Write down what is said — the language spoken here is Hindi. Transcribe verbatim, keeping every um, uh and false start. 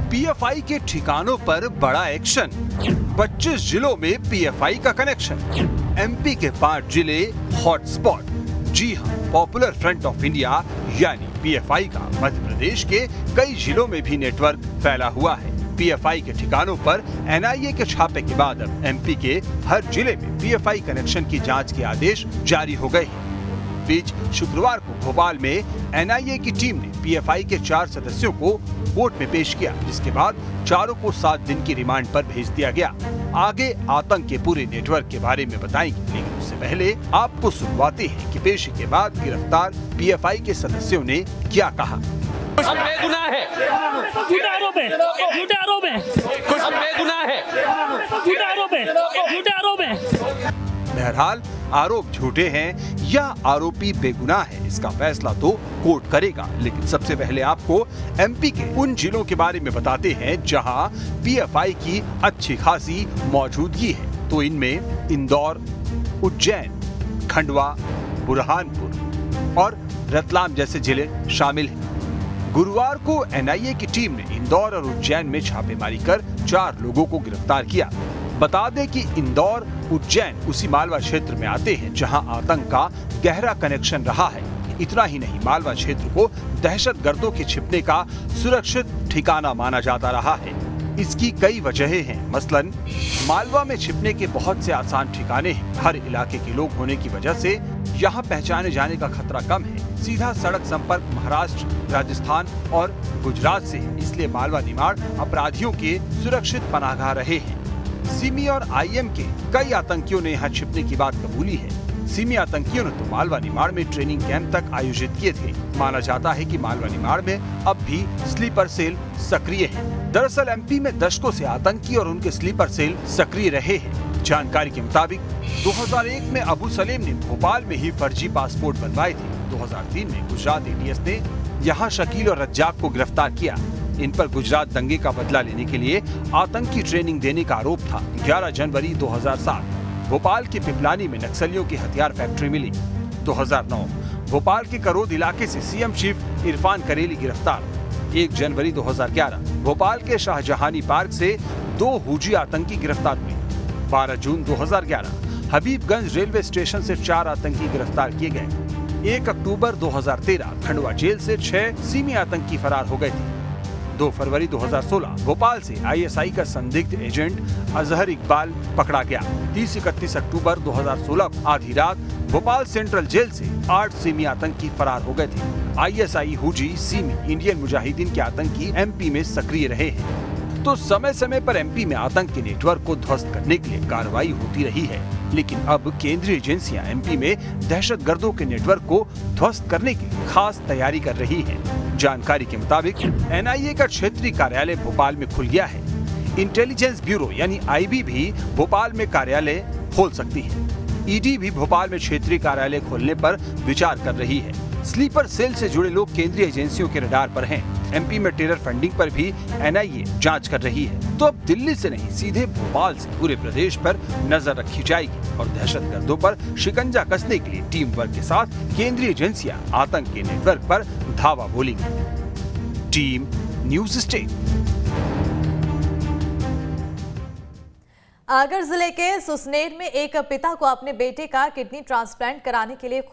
पीएफआई के ठिकानों पर बड़ा एक्शन। पच्चीस जिलों में पीएफआई का कनेक्शन। एमपी के पांच जिले हॉटस्पॉट। जी हां, पॉपुलर फ्रंट ऑफ इंडिया यानी पीएफआई का मध्य प्रदेश के कई जिलों में भी नेटवर्क फैला हुआ है। पीएफआई के ठिकानों पर एनआईए के छापे के बाद अब एमपी के हर जिले में पीएफआई कनेक्शन की जांच के आदेश जारी हो गए हैं। बीच शुक्रवार को भोपाल में एनआईए की टीम ने पीएफआई के चार सदस्यों को कोर्ट में पेश किया, जिसके बाद चारों को सात दिन की रिमांड पर भेज दिया गया। आगे आतंक के पूरे नेटवर्क के बारे में बताएंगे, लेकिन उससे पहले आपको सुनवाते हैं कि पेशी के बाद गिरफ्तार पीएफआई के सदस्यों ने क्या कहा। कुछ बेगुनाह है, झूठा आरोप है, झूठा आरोप है, कुछ बेगुनाह है, झूठा आरोप है, झूठा आरोप है। बहरहाल आरोप झूठे हैं या आरोपी बेगुनाह है, इसका फैसला तो कोर्ट करेगा। लेकिन सबसे पहले आपको एमपी के उन जिलों के बारे में बताते हैं जहां पीएफआई की अच्छी खासी मौजूदगी है। तो इनमें इंदौर, उज्जैन, खंडवा, बुरहानपुर और रतलाम जैसे जिले शामिल हैं। गुरुवार को एनआईए की टीम ने इंदौर और उज्जैन में छापेमारी कर चार लोगों को गिरफ्तार किया। बता दें कि इंदौर, उज्जैन उसी मालवा क्षेत्र में आते हैं जहां आतंक का गहरा कनेक्शन रहा है। इतना ही नहीं, मालवा क्षेत्र को दहशतगर्दों के छिपने का सुरक्षित ठिकाना माना जाता रहा है। इसकी कई वजहें हैं। मसलन मालवा में छिपने के बहुत से आसान ठिकाने हैं। हर इलाके के लोग होने की वजह से यहाँ पहचाने जाने का खतरा कम है। सीधा सड़क संपर्क महाराष्ट्र, राजस्थान और गुजरात से है, इसलिए मालवा निमाड़ अपराधियों के सुरक्षित पनाहगाह रहे हैं। सिमी और आईएम के कई आतंकियों ने यहाँ छिपने की बात कबूली है। सिमी आतंकियों ने तो मालवा निमाड़ में ट्रेनिंग कैंप तक आयोजित किए थे। माना जाता है कि मालवा निमाड़ में अब भी स्लीपर सेल सक्रिय है। दरअसल एमपी में दशकों से आतंकी और उनके स्लीपर सेल सक्रिय रहे हैं। जानकारी के मुताबिक दो हज़ार एक में अबू सलेम ने भोपाल में ही फर्जी पासपोर्ट बनवाए थे। दो हज़ार तीन में गुजरात एटीएस ने यहाँ शकील और रज्जाक को गिरफ्तार किया। इन पर गुजरात दंगे का बदला लेने के लिए आतंकी ट्रेनिंग देने का आरोप था। ग्यारह जनवरी दो हज़ार सात भोपाल के पिपलानी में नक्सलियों की हथियार फैक्ट्री मिली। दो हज़ार नौ भोपाल के करौद इलाके से सीएम चीफ इरफान करेली गिरफ्तार। एक जनवरी दो हज़ार ग्यारह भोपाल के शाहजहानी पार्क से दो हुजी आतंकी गिरफ्तार हुए। बारह जून दो हज़ार ग्यारह हबीबगंज रेलवे स्टेशन से चार आतंकी गिरफ्तार किए गए। एक अक्टूबर दो हज़ार तेरह खंडवा जेल से छह सीमी आतंकी फरार हो गए थे। दो फरवरी दो हज़ार सोलह भोपाल से आईएसआई का संदिग्ध एजेंट अजहर इकबाल पकड़ा गया। तीस इकतीस अक्टूबर दो हज़ार सोलह आधी रात भोपाल सेंट्रल जेल से आठ सीमी आतंकी फरार हो गए थे। आईएसआई, हुजी, सीमी, इंडियन मुजाहिदीन के आतंकी एमपी में सक्रिय रहे हैं। तो समय समय पर एमपी में आतंक के नेटवर्क को ध्वस्त करने के लिए कार्रवाई होती रही है। लेकिन अब केंद्रीय एजेंसियां एमपी में दहशतगर्दों के नेटवर्क को ध्वस्त करने की खास तैयारी कर रही हैं। जानकारी के मुताबिक एनआईए का क्षेत्रीय कार्यालय भोपाल में खुल गया है। इंटेलिजेंस ब्यूरो यानी आईबी भी भोपाल में कार्यालय खोल सकती है। ईडी भी भोपाल में क्षेत्रीय कार्यालय खोलने पर विचार कर रही है। स्लीपर सेल से जुड़े लोग केंद्रीय एजेंसियों के रडार पर हैं। एमपी में टेरर फंडिंग पर भी एनआईए जांच कर रही है। तो अब दिल्ली से नहीं, सीधे भोपाल से पूरे प्रदेश पर नजर रखी जाएगी और दहशतगर्दों पर शिकंजा कसने के लिए टीम वर्क के साथ केंद्रीय एजेंसियां आतंक के नेटवर्क पर धावा बोलेंगी। Team news state. आगर जिले के सुसनेर में एक पिता को अपने बेटे का किडनी ट्रांसप्लांट कराने के लिए